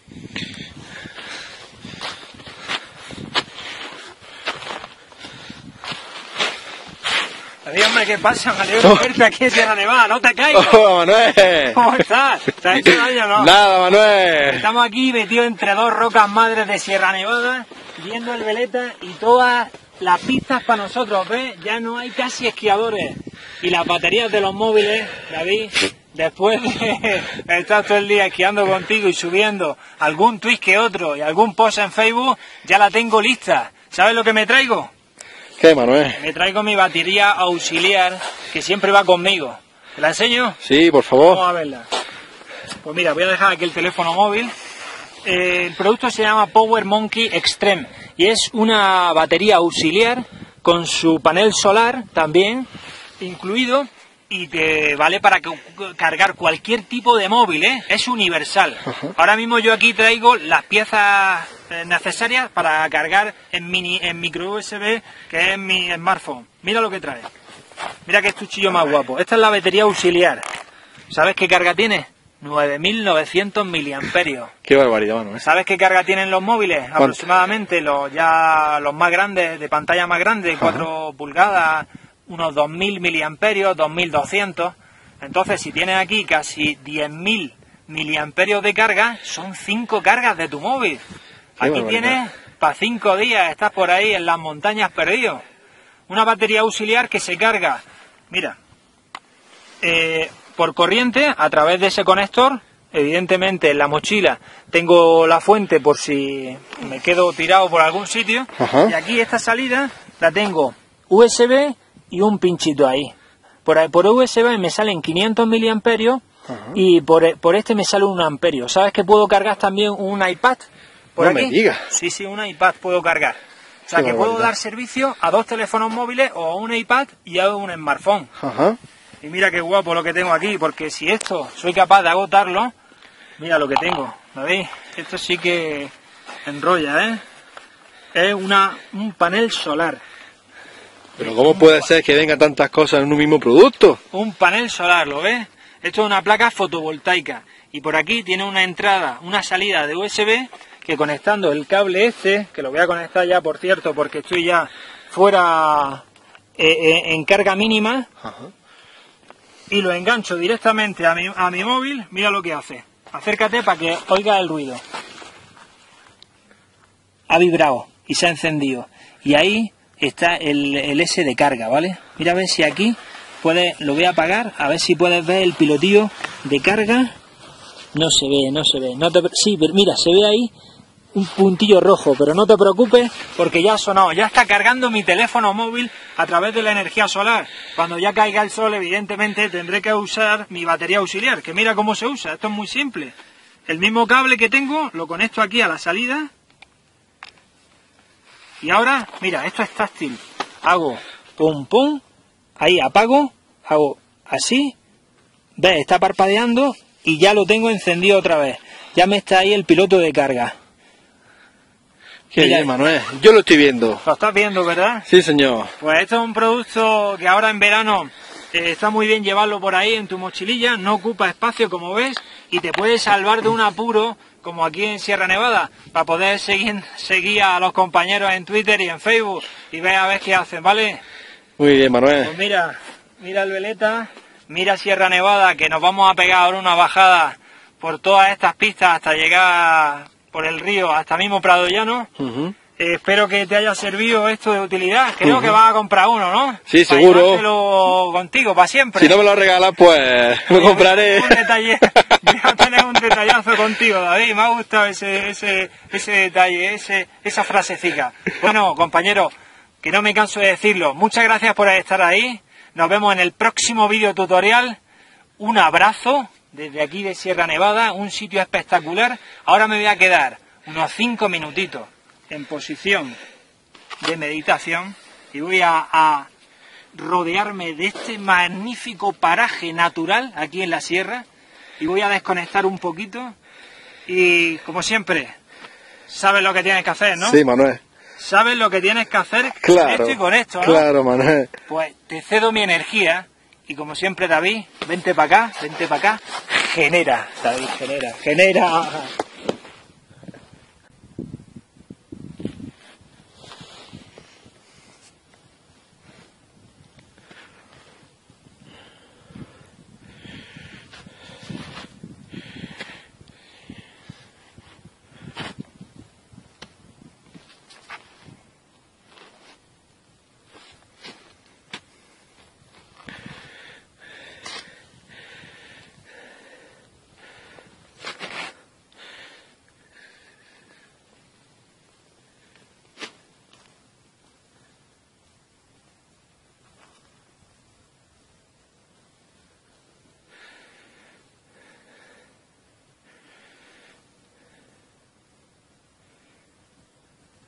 Dígame, ¿qué pasa? Me alegro de verte aquí en Sierra Nevada, no te caigas. ¡Oh, Manuel! ¿Cómo estás? ¿Te has hecho daño o no? Nada, Manuel. Estamos aquí metidos entre dos rocas madres de Sierra Nevada, viendo el veleta y todas las pistas para nosotros, ¿ves? Ya no hay casi esquiadores. Y las baterías de los móviles, David, después de estar todo el día esquiando contigo y subiendo algún tweet que otro y algún post en Facebook, ya la tengo lista. ¿Sabes lo que me traigo? ¿Qué, Manuel? Me traigo mi batería auxiliar, que siempre va conmigo. ¿Te la enseño? Sí, por favor. Vamos a verla. Pues mira, voy a dejar aquí el teléfono móvil. El producto se llama Power Monkey Extreme y es una batería auxiliar con su panel solar también incluido y te vale para cargar cualquier tipo de móvil, ¿eh? Es universal. Ahora mismo yo aquí traigo las piezas necesarias para cargar en micro USB, que es mi smartphone. Mira lo que trae. Mira qué estuchillo más guapo. Esta es la batería auxiliar. ¿Sabes qué carga tiene? 9.900 miliamperios. Qué barbaridad, Manuel. ¿Sabes qué carga tienen los móviles? ¿Cuánto? Aproximadamente los más grandes, de pantalla más grande, 4 pulgadas, unos 2.000 miliamperios, 2.200. Entonces, si tienes aquí casi 10.000 miliamperios de carga, son 5 cargas de tu móvil. Aquí tienes para 5 días, estás por ahí en las montañas perdido. Una batería auxiliar que se carga, mira, por corriente a través de ese conector. Evidentemente en la mochila tengo la fuente por si me quedo tirado por algún sitio. Y aquí esta salida la tengo USB y un pinchito ahí. Por USB me salen 500 miliamperios y por este me sale 1 amperio. ¿Sabes que puedo cargar también un iPad? No me digas. Sí, un iPad puedo cargar. O sea, que puedo dar servicio a 2 teléfonos móviles o a un iPad y a un smartphone. Y mira qué guapo lo que tengo aquí, porque si esto soy capaz de agotarlo, mira lo que tengo, ¿lo veis? Esto sí que enrolla, ¿eh? Es un panel solar. Pero ¿cómo puede ser que vengan tantas cosas en un mismo producto? Un panel solar, ¿lo ves? Esto es una placa fotovoltaica. Y por aquí tiene una entrada, una salida de USB, que conectando el cable este, que lo voy a conectar ya, por cierto, porque estoy ya fuera en carga mínima, y lo engancho directamente a mi móvil. Mira lo que hace. Acércate para que oiga el ruido. Ha vibrado y se ha encendido. Y ahí está el S de carga, ¿vale? Mira a ver si aquí lo voy a apagar, a ver si puedes ver el pilotillo de carga. No se ve. Sí, pero mira, se ve ahí un puntillo rojo, pero no te preocupes porque ya ha sonado, ya está cargando mi teléfono móvil a través de la energía solar. Cuando ya caiga el sol, evidentemente tendré que usar mi batería auxiliar, que mira cómo se usa. Esto es muy simple. El mismo cable que tengo lo conecto aquí a la salida y ahora, mira, esto es táctil. Hago pum pum, ahí apago, hago así, ves, está parpadeando y ya lo tengo encendido otra vez. Ya me está ahí el piloto de carga. Qué bien, Manuel. Yo lo estoy viendo. Lo estás viendo, ¿verdad? Sí, señor. Pues esto es un producto que ahora en verano está muy bien llevarlo por ahí en tu mochililla. No ocupa espacio, como ves, y te puede salvar de un apuro, como aquí en Sierra Nevada, para poder seguir a los compañeros en Twitter y en Facebook y ver a ver qué hacen, ¿vale? Muy bien, Manuel. Pues mira el veleta, mira Sierra Nevada, que nos vamos a pegar ahora una bajada por todas estas pistas hasta llegar por el río hasta mismo Prado Llano. Espero que te haya servido esto de utilidad. Creo que vas a comprar uno, ¿no? Sí, para seguro. llevártelo contigo para siempre. Si no me lo regalas, pues lo compraré. Voy a tener un detallazo contigo, David. Me ha gustado ese detalle, esa frasecica. Bueno, compañero, que no me canso de decirlo. Muchas gracias por estar ahí. Nos vemos en el próximo vídeo tutorial. Un abrazo desde aquí de Sierra Nevada, un sitio espectacular. Ahora me voy a quedar unos 5 minutitos en posición de meditación y voy a rodearme de este magnífico paraje natural aquí en la sierra y voy a desconectar un poquito y, como siempre, sabes lo que tienes que hacer, ¿no? Sí, Manuel. Sabes lo que tienes que hacer claro, con esto y con esto, ¿no? Claro, Manuel. Pues te cedo mi energía y, como siempre, David, vente para acá, genera, David, genera.